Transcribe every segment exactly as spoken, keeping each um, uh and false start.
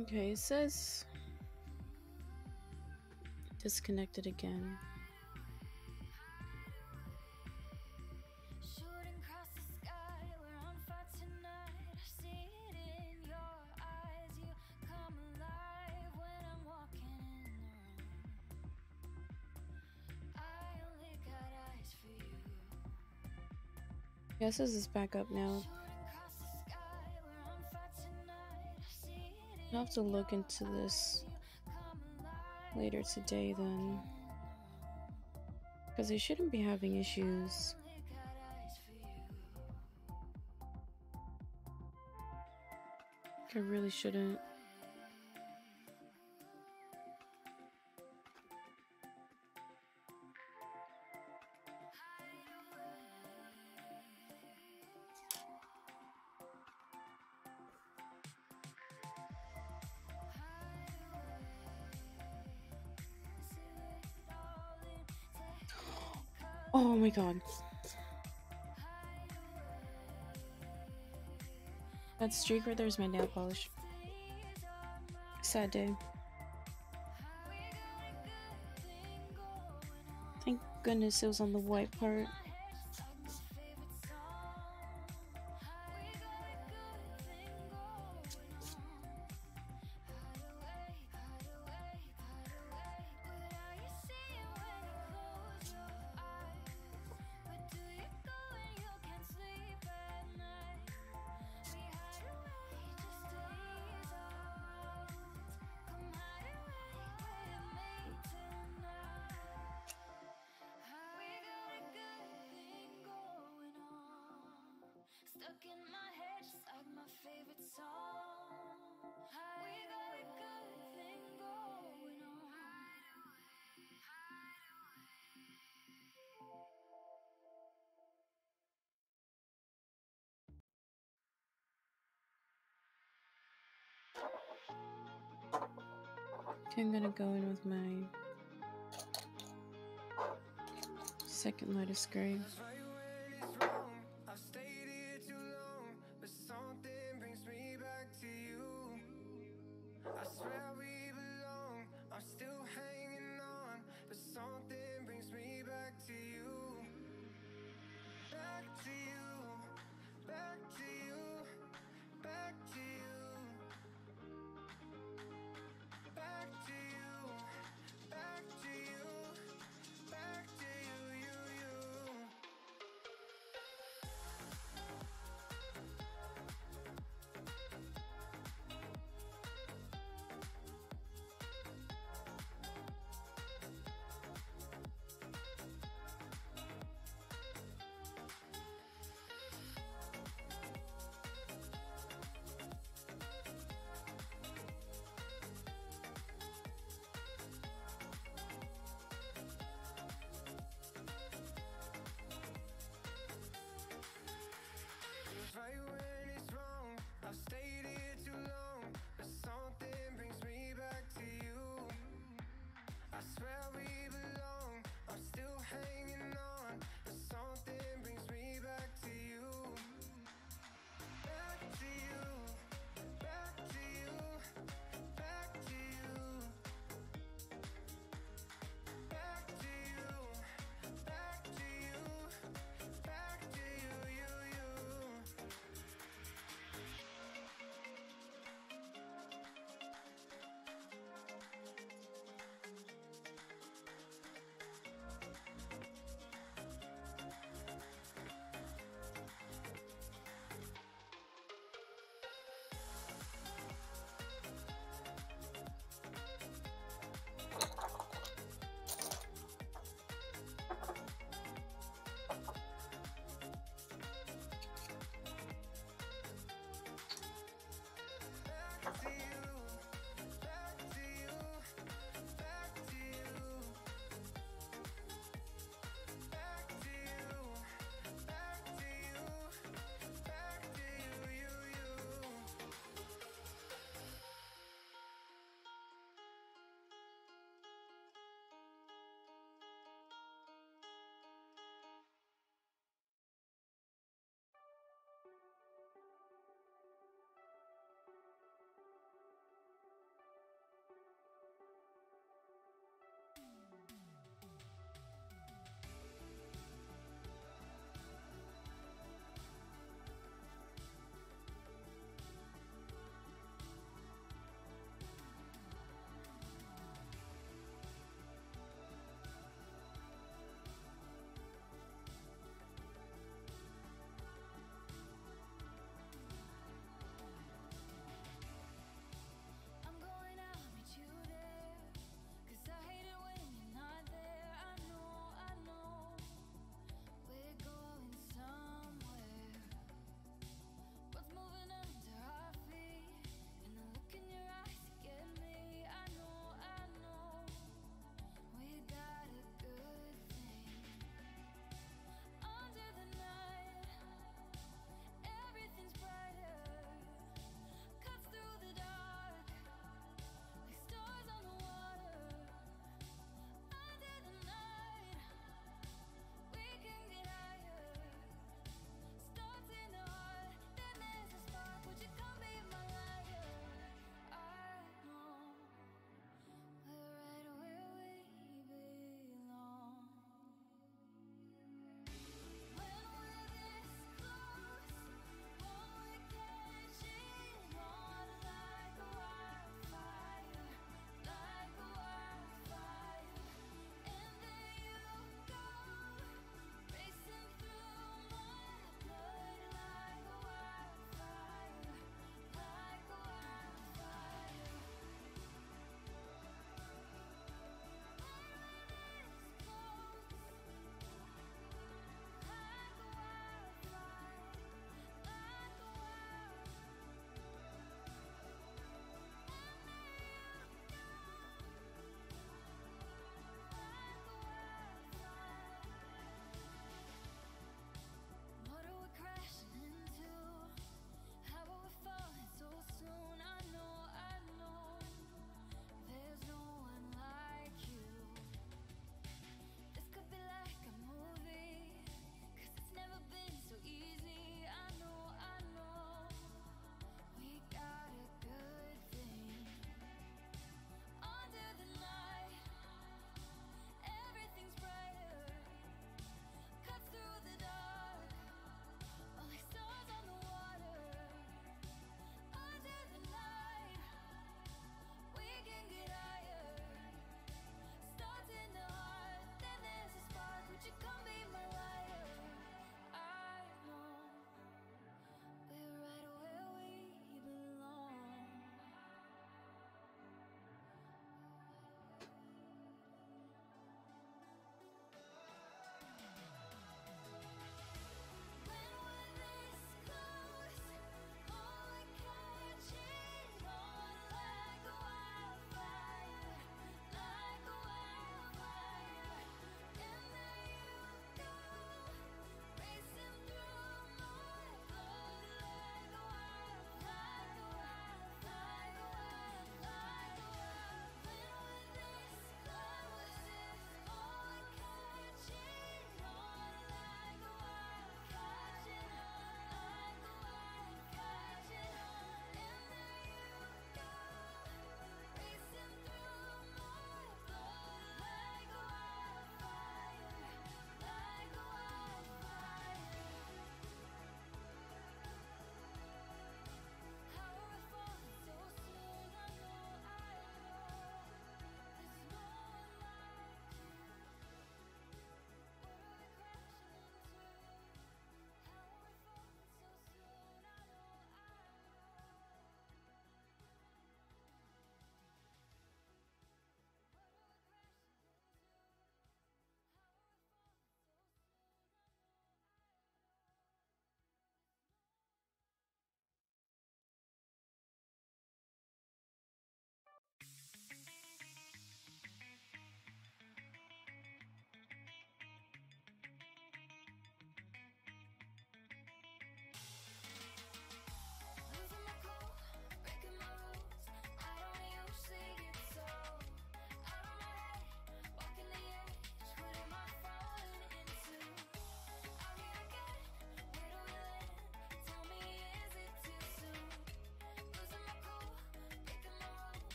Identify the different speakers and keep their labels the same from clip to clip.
Speaker 1: Okay, it says disconnected again. Guess this is back up now. I'll have to look into this later today then. Because they shouldn't be having issues. I really shouldn't. Oh my god. That streak right there is my nail polish. Sad day. Thank goodness it was on the white part. Okay, I'm gonna go in with my second lightest gray.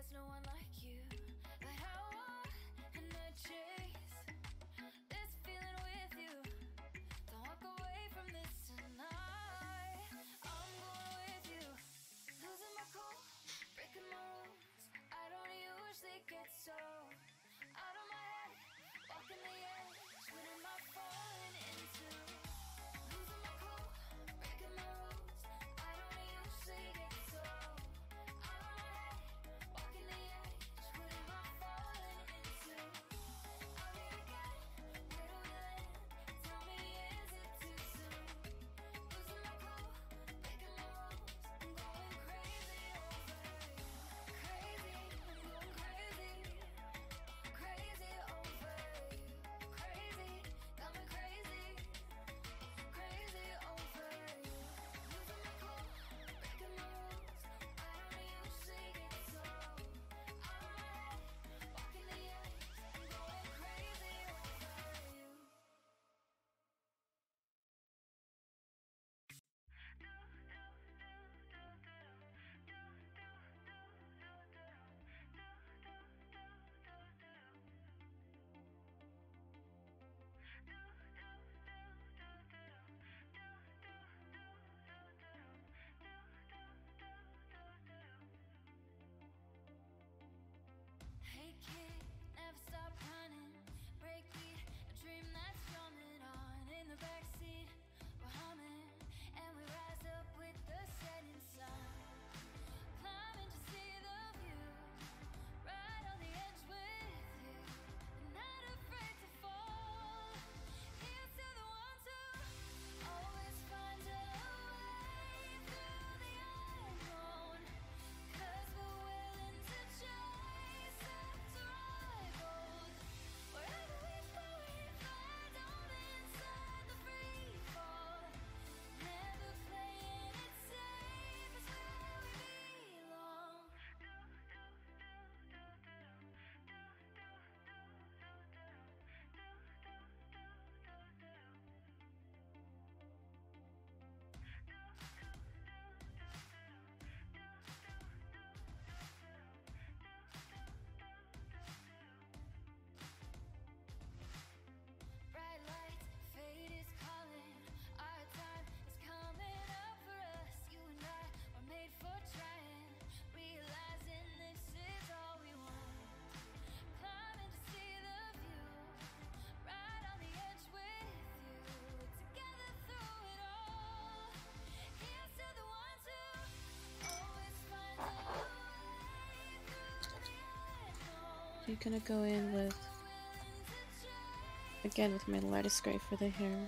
Speaker 2: there's no one like you. But I want and I chase this feeling with you. Don't walk away from this tonight. I'm going with you. Losing my cool, breaking my rules. I don't usually get so out of my head, walking the edge. What am I falling into? Losing my cool, breaking my rules. I don't usually get so out of my head, walking the edge. What am I falling into? I'll be again, where do we land? Tell me, is it too soon? Losing my cool, breaking my rules. I'm going crazy over you. Crazy, I'm going crazy. Crazy over you. Crazy, got me crazy. Crazy over you. Losing my cool, breaking my rules. I don't usually get so out of my head, walking the edge. I'm going crazy over you. Hey kid, never stop running. Breakbeat, a dream that's drumming on. In the backseat, we're humming, and we rise up with the setting sun. Climbing to see the view, right on the edge with you. Not afraid to fall. Here's to the ones who always find a way through the unknown. 'Cause we're willing to chase after our gold. Wherever we go, we find out inside the free fall. Never playing it safe is where we belong. Bright lights, fate is calling. Our time is coming up for us. You and I are made for trying. Realizing this is all we want. Climbing to see the view, right on the edge with you. Together through it all. Here's to the ones who always find a way through the unknown.
Speaker 1: You're gonna go in with, again, with my lightest gray for the hair.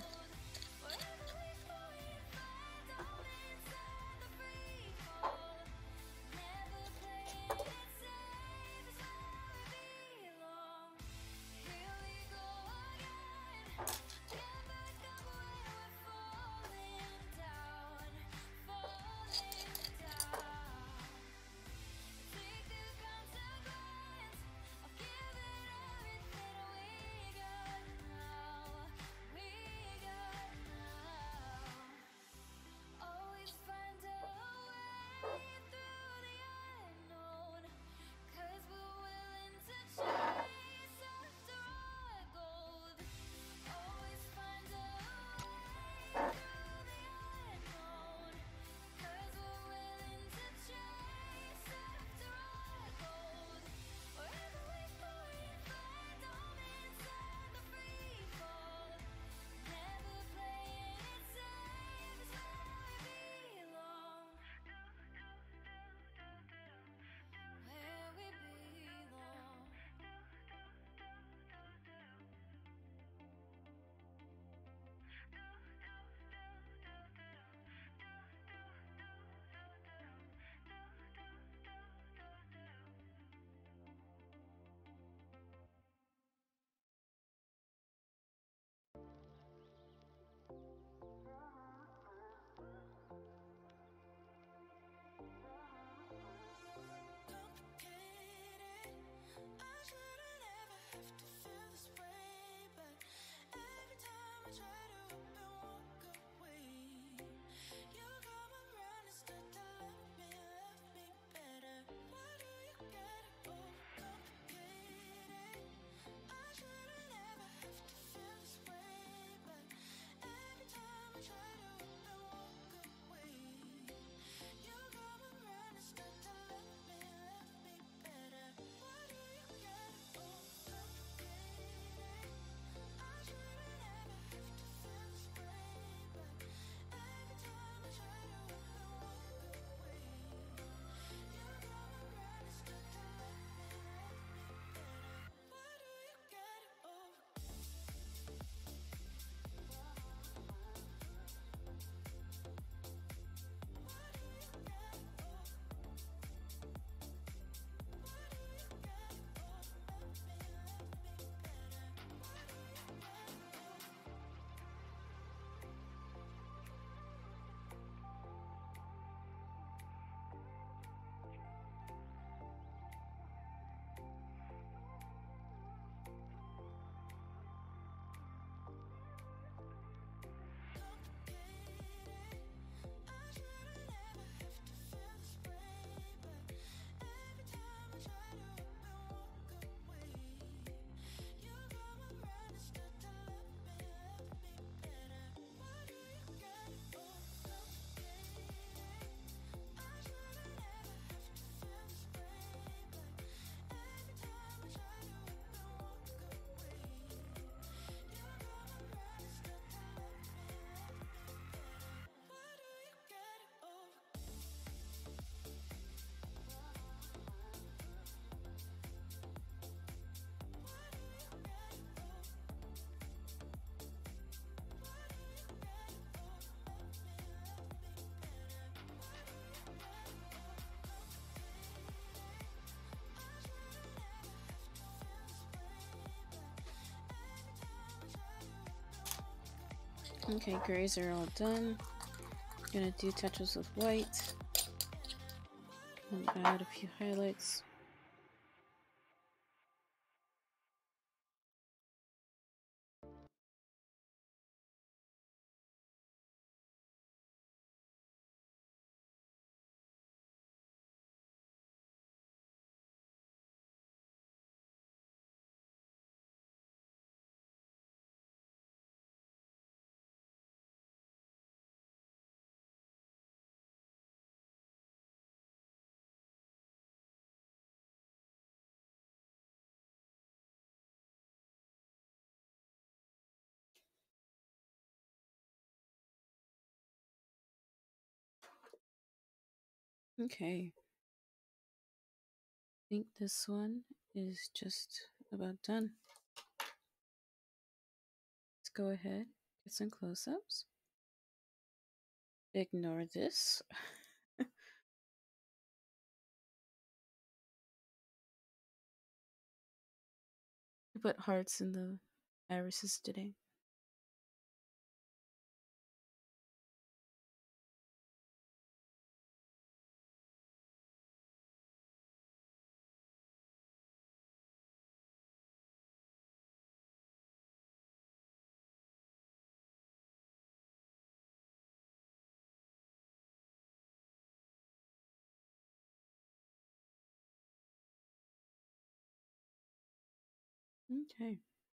Speaker 2: We got
Speaker 1: Okay, grays are all done. Gonna do touches with white. And add a few highlights. Okay. I think this one is just about done. Let's go ahead, get some close-ups. Ignore this. I put hearts in the irises today. Okay.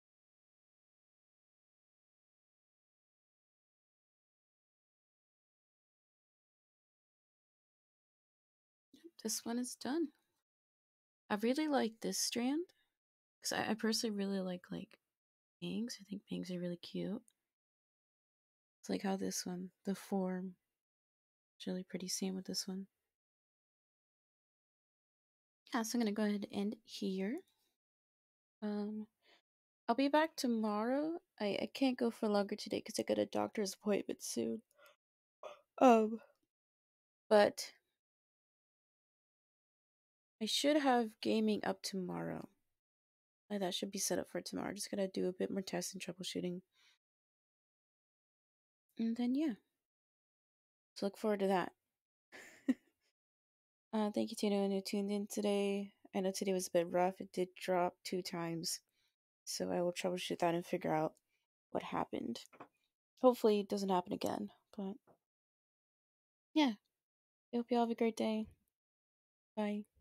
Speaker 1: This one is done. I really like this strand because I, I personally really like like bangs. I think bangs are really cute. It's like how this one, the form, is really pretty. Same with this one. Yeah, so I'm gonna go ahead and end here. Um, I'll be back tomorrow. I I can't go for longer today because I got a doctor's appointment soon. Um, but I should have gaming up tomorrow. Like that should be set up for tomorrow. Just gotta do a bit more testing, troubleshooting, and then yeah. So look forward to that. uh, thank you to anyone who tuned in today. I know today was a bit rough. It did drop two times, so I will troubleshoot that and figure out what happened. Hopefully, it doesn't happen again. But yeah, I hope you all have a great day. Bye.